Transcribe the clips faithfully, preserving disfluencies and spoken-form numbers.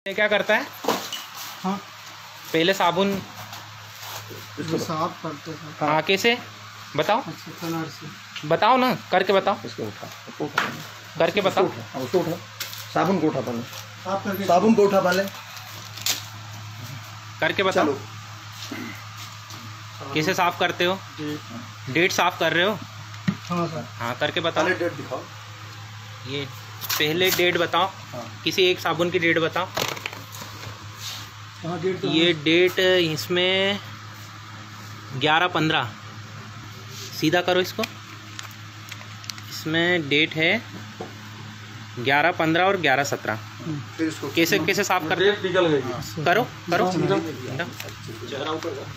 ये क्या करता है? हाँ, पहले साबुन साफ करते हैं। हाँ कैसे बताओ? अच्छा, कलर से बताओ ना, करके बताओ, इसको उठा, उसको उठा, करके बताओ। उसको उठा, उसको उठा, साबुन को उठा पहले, साफ करके साबुन को उठा पहले, करके बताओ। चलो कैसे साफ करते हो? डेट साफ कर रहे हो? हाँ सर, हाँ करके बताओ। पहले डेट दिखाओ। ये पहले डेट बताओ, हाँ। किसी एक साबुन की डेट बताओ। हाँ डेट तो ये डेट इसमें ग्यारह पंद्रह, सीधा करो इसको। इसमें डेट है ग्यारह पंद्रह और ग्यारह सत्रह। फिर इसको कैसे कैसे साफ करते हो? निकल गई। करो करो चेहरा ऊपर का।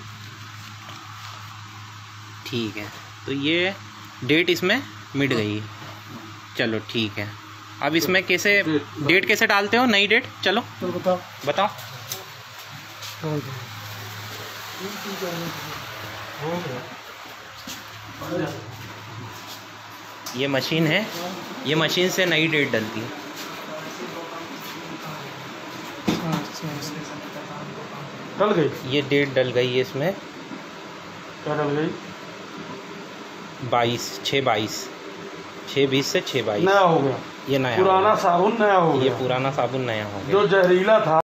ठीक है, तो ये डेट इसमें मिट गई। चलो ठीक है, अब इसमें कैसे डेट कैसे डालते हो? नई डेट, चलो तो बताओ। बताओ। ये मशीन है, ये मशीन से नई डेट डलती है। डल गई? ये डेट डल गई है इसमें, क्या डल गई? बाईस छः बाईस छः बीस से छः बाईस। नया हो गया? ये नया पुराना हो साबुन नया हो गया। गया? ये पुराना साबुन नया हो गया। जो जहरीला था